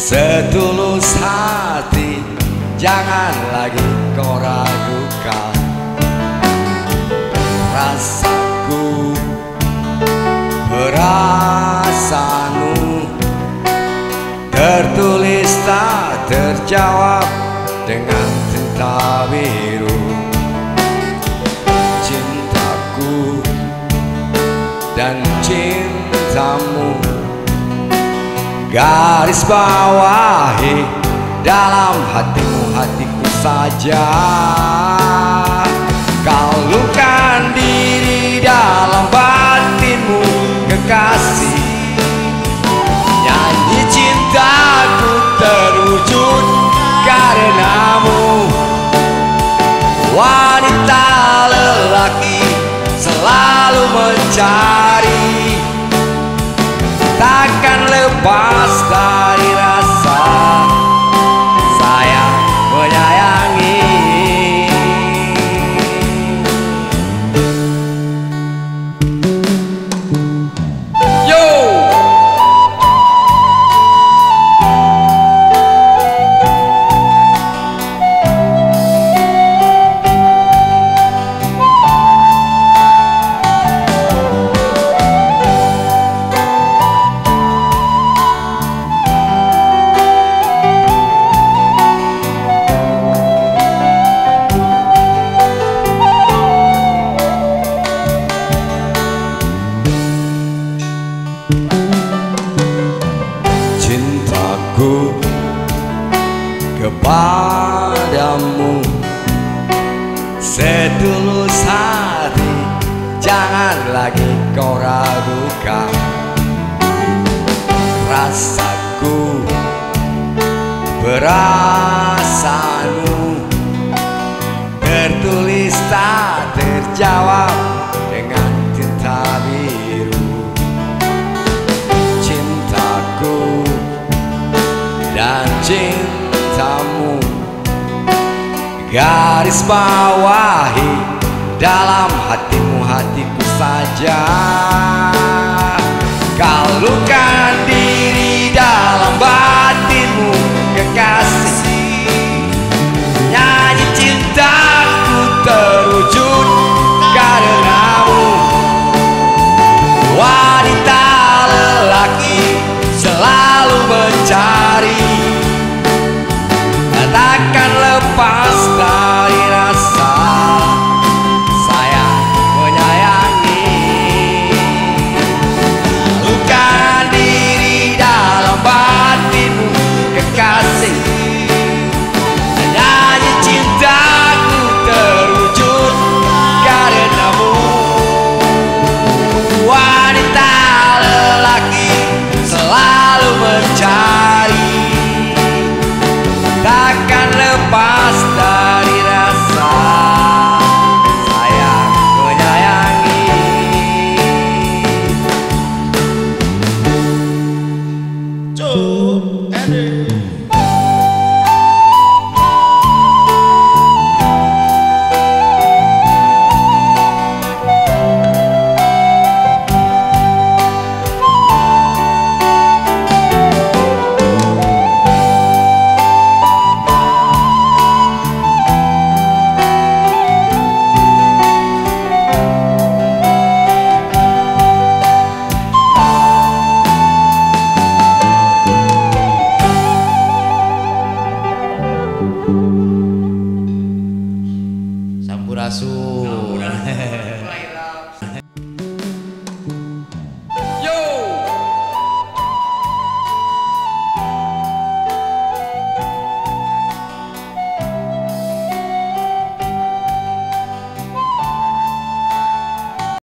Setulus hati, jangan lagi kau ragukan rasaku, perasaanmu. Tertulis tak terjawab dengan tinta biru. Cintaku dan cintamu, garis bawahi dalam hatimu, hatiku saja. Kau lukan diri dalam batinmu, kekasih. Nyanyi cintaku terwujud karenamu. Wanita lelaki selalu mencari, takkan lepas dari rasa sayang menyayangi. Yo! Cintaku kepadamu setulus hati, jangan lagi kau ragukan rasaku, perasaanmu. Tertulis tak terjawab dengan tinta biru. Cintaku dan cintamu, garis bawahi dalam hatimu, hatiku saja. Kau lukan diri dalam batinmu, kekasih. Nyanyi cintaku terwujud karenamu. Wanita lelaki selalu mencari, takkan lepas dari rasa sayang menyayangi. Lukan diri dalam batinmu, kekasih. Nyanyi cintaku terwujud karenamu. Wanita lelaki selalu mencari, takkan lepas dari rasa sayang menyayangi. Joe, Eddie.